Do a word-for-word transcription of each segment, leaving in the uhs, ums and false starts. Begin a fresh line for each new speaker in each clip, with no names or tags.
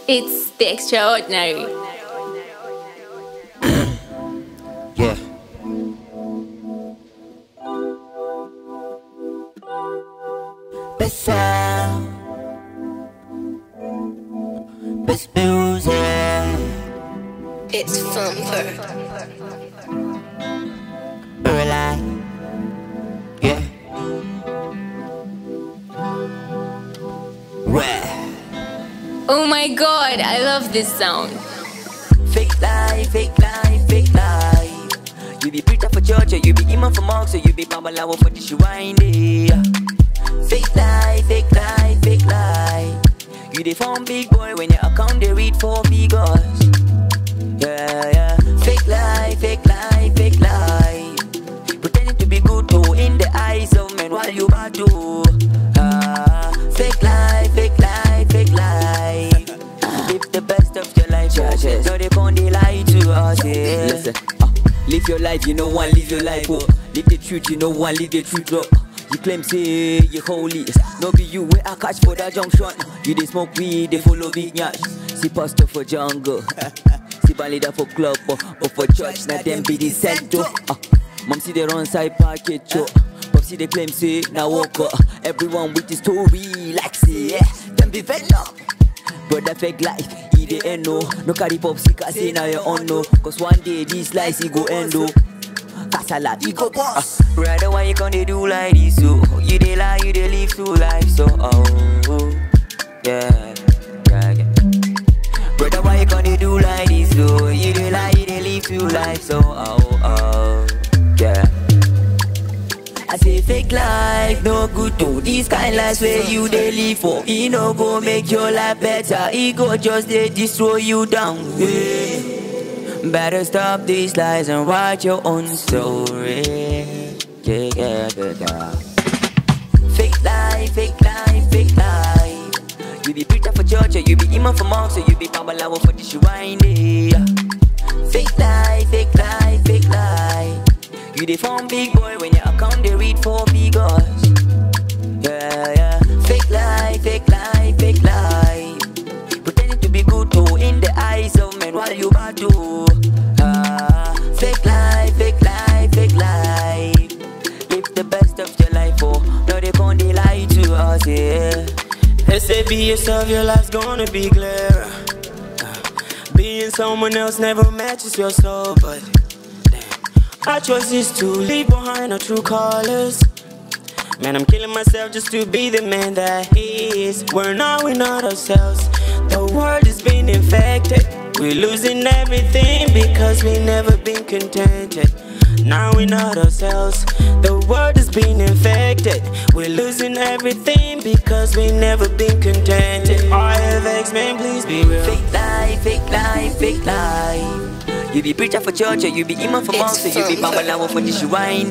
It's the extraordinary.
Yeah. Best sound, best music.
It's Thumpa.
Relax. Yeah. Where?
Oh my god, I love this sound.
Fake life, fake life, fake life. You be preacher for church, or you be imam for mosque, or you be babalawo for the shrine. Fake life, fake life, fake life. You the phone big boy when your account they read four figures. Yeah, yeah. Fake life, fake life, fake life. Pretending to be good too in the eyes of men while you battle. Ah, fake life, fake life, fake life. Live the best of your life, yeah, yeah. No they can't lie to us, yeah. Listen, uh, live your life, you know one, live your life, oh. Live the truth, you know one, live the truth, oh. You claim say you holy, no be you where I catch for that junction. You they smoke weed, they follow big nyash. See pastor for jungle, see leader for club or, or for church. Now them be the center. Uh, Mom see they run side pocket, yo. Pop see they claim say now walk up. Everyone with the story like say yeah, them be venom. Brother fake life, he the end no. No carry pop see cause say now you on no. Cause one day this life he go end oh. Kasala, he go boss. Uh, brother, why you gonna do like this? So you dey lie, you dey live through life. So oh, yeah, yeah, yeah. Brother, why you gonna do like this? So you dey lie, you dey live through life. So oh, oh, yeah. I say fake life, no good to this kind life where you dey live for. He no go make your life better. He go just dey destroy you down. Yeah. Better stop these lies and write your own story. Yeah, yeah, yeah, yeah. Fake life, fake life, fake life. You be preacher for church, or you be imam for mosque, or you be babalawo for the shrine. Yeah. Fake life, fake life, fake life. You the phone big boy when your account they read four figures. Yeah, yeah. Fake life, fake life, fake life. Pretending to be good too in the eyes of men while you battle. Ah, fake life, fake life, fake life. Live the best of your life, oh. No they can't lie to us, yeah.
They say be yourself, your life's gonna be clearer. Being someone else never matches your soul, but our choice is to leave behind our true colors. Man, I'm killing myself just to be the man that he is. We're not, we're not ourselves. The world is being infected. We're losing everything because we never been contented. Now we're not ourselves. The world is being infected. We're losing everything because we never been contented. R F X, man, please be real.
Fake life, fake life, fake life. You be preacher for church, or you be imam for mosque, or you be babalawo for the shrine.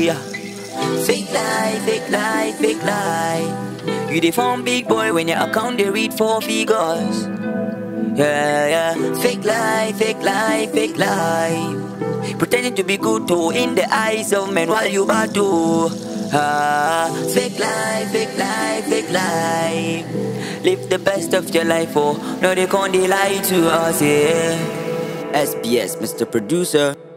Fake life, fake life, fake life. You the phone big boy when your account they read four figures. Yeah, yeah. Fake life, fake life, fake life. Pretending to be good too in the eyes of men while you battle. Ah, fake life, fake life, fake life. Live the best of your life, oh. No they can't lie to us, yeah. S B S, Mister Producer.